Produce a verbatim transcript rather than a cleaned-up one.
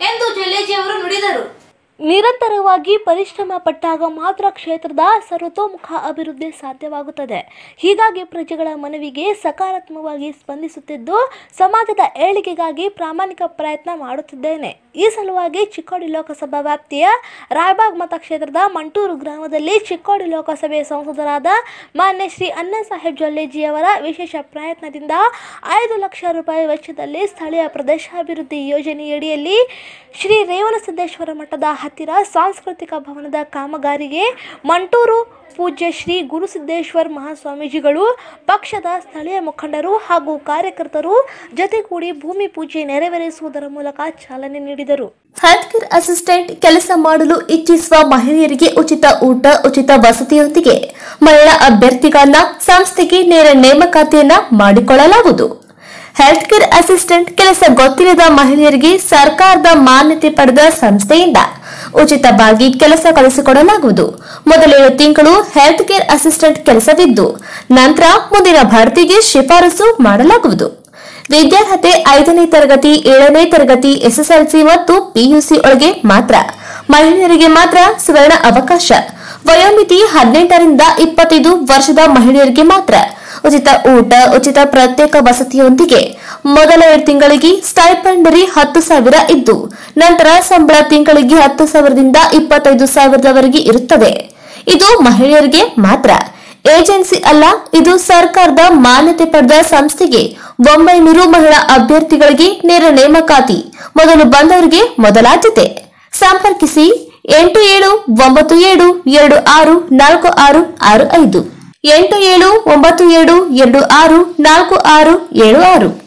ಎಂದು ಜೊಲ್ಲೆಜಿ ಅವರು ನುಡಿದರು. ನಿರಂತರವಾಗಿ ಪರಿಶ್ರಮ ಪಟ್ಟಾಗ ಮಾತ್ರ ಕ್ಷೇತ್ರದ ಸರ್ವತೋಮುಖ ಅಭಿವೃದ್ಧಿ ಸಾಧ್ಯವಾಗುತ್ತದೆ. ಹೀಗಾಗಿ ಪ್ರಜೆಗಳ ಮನವಿಗೆ ಸಕಾರಾತ್ಮಕವಾಗಿ ಸ್ಪಂದಿಸುತ್ತಿದ್ದು ಸಮಾಜದ ಏಳಿಗೆಗಾಗಿ ಪ್ರಾಮಾಣಿಕ ಪ್ರಯತ್ನ ಮಾಡುತ್ತಿದ್ದೇನೆ. ಈ ಸಲುವಾಗಿ ಚಿಕ್ಕೋಡಿ ಲೋಕಸಭಾ ವ್ಯಾಪ್ತಿಯ ರಾಯಬಾಗ್ ಮತಕ್ಷೇತ್ರದ ಮಂಟೂರು ಗ್ರಾಮದಲ್ಲಿ ಚಿಕ್ಕೋಡಿ ಲೋಕಸಭೆ ಸಂಸದರಾದ ಮಾನ್ಯ ಶ್ರೀ ಅಣ್ಣಾ ಸಾಹೇಬ್ ಜೊಲ್ಲೆಜಿಯವರ ವಿಶೇಷ ಪ್ರಯತ್ನದಿಂದ ಐದು ಲಕ್ಷ ರೂಪಾಯಿ ವೆಚ್ಚದಲ್ಲಿ ಸ್ಥಳೀಯ ಪ್ರದೇಶಾಭಿವೃದ್ಧಿ ಯೋಜನೆಯಡಿಯಲ್ಲಿ ಶ್ರೀ ರೇವಣಸಿದ್ದೇಶ್ವರ ಮಠದ ಹತ್ತಿರ ಸಾಂಸ್ಕೃತಿಕ ಭವನದ ಕಾಮಗಾರಿಗೆ ಮಂಟೂರು ಪೂಜ್ಯ ಶ್ರೀ ಗುರುಸಿದ್ದೇಶ್ವರ ಮಹಾಸ್ವಾಮೀಜಿಗಳು, ಪಕ್ಷದ ಸ್ಥಳೀಯ ಮುಖಂಡರು ಹಾಗೂ ಕಾರ್ಯಕರ್ತರು ಜೊತೆಗೂಡಿ ಭೂಮಿ ಪೂಜೆ ನೆರವೇರಿಸುವುದರ ಮೂಲಕ ಚಾಲನೆ ನೀಡಿದರು. ಹೆಲ್ತ್ ಕೇರ್ ಅಸಿಸ್ಟೆಂಟ್ ಕೆಲಸ ಮಾಡಲು ಇಚ್ಛಿಸುವ ಮಹಿಳೆಯರಿಗೆ ಉಚಿತ ಊಟ, ಉಚಿತ ವಸತಿಯೊಂದಿಗೆ ಮಹಿಳಾ ಅಭ್ಯರ್ಥಿಗಳನ್ನ ಸಂಸ್ಥೆಗೆ ನೇರ ನೇಮಕಾತಿಯನ್ನ ಮಾಡಿಕೊಳ್ಳಲಾಗುವುದು. ಹೆಲ್ತ್ ಕೇರ್ ಅಸಿಸ್ಟೆಂಟ್ ಕೆಲಸ ಗೊತ್ತಿಲ್ಲದ ಮಹಿಳೆಯರಿಗೆ ಸರ್ಕಾರದ ಮಾನ್ಯತೆ ಪಡೆದ ಸಂಸ್ಥೆಯಿಂದ ಉಚಿತವಾಗಿ ಕೆಲಸ ಕಲಿಸಿಕೊಡಲಾಗುವುದು. ಮೊದಲೇಳು ತಿಂಗಳು ಹೆಲ್ತ್ ಕೇರ್ ಅಸಿಸ್ಟೆಂಟ್ ಕೆಲಸವಿದ್ದು ನಂತರ ಮುಂದಿನ ಭರ್ತಿಗೆ ಶಿಫಾರಸು ಮಾಡಲಾಗುವುದು. ವಿದ್ಯಾರ್ಹತೆ ಐದನೇ ತರಗತಿ, ಏಳನೇ ತರಗತಿ, ಎಸ್ಎಸ್ಎಲ್ಸಿ ಮತ್ತು ಪಿಯುಸಿ ಒಳಗೆ ಮಾತ್ರ. ಮಹಿಳೆಯರಿಗೆ ಮಾತ್ರ ಸುವರ್ಣ ಅವಕಾಶ. ವಯೋಮಿತಿ ಹದಿನೆಂಟರಿಂದ ಇಪ್ಪತ್ತೈದು ವರ್ಷದ ಮಹಿಳೆಯರಿಗೆ ಮಾತ್ರ. ಉಚಿತ ಊಟ, ಉಚಿತ ಪ್ರತ್ಯೇಕ ವಸತಿಯೊಂದಿಗೆ ಮೊದಲ ಎರಡು ತಿಂಗಳಿಗೆ ಸ್ಟೈಪೆಂಡರಿ ಹತ್ತು ಸಾವಿರ ಇದ್ದು ನಂತರ ಸಂಬಳ ತಿಂಗಳಿಗೆ ಹತ್ತು ಸಾವಿರದಿಂದ ಇಪ್ಪತ್ತೈದು ಸಾವಿರದವರೆಗೆ ಇರುತ್ತದೆ. ಇದು ಮಹಿಳೆಯರಿಗೆ ಮಾತ್ರ. ಏಜೆನ್ಸಿ ಅಲ್ಲ, ಇದು ಸರ್ಕಾರದ ಮಾನ್ಯತೆ ಪಡೆದ ಸಂಸ್ಥೆಗೆ ಒಂಬೈನೂರು ಮಹಿಳಾ ಅಭ್ಯರ್ಥಿಗಳಿಗೆ ನೇರ ನೇಮಕಾತಿ. ಮೊದಲು ಬಂದವರಿಗೆ ಮೊದಲಾದ್ಯತೆ. ಸಂಪರ್ಕಿಸಿ ಎಂಟು ಏಳು ಒಂಬತ್ತು ಏಳು ಎರಡು ಆರು ನಾಲ್ಕು ಆರು ಆರು ಐದು ಎಂಟು ಏಳು ಒಂಬತ್ತು ಏಳು ಎರಡು ಆರು ನಾಲ್ಕು ಆರು ಏಳು ಆರು.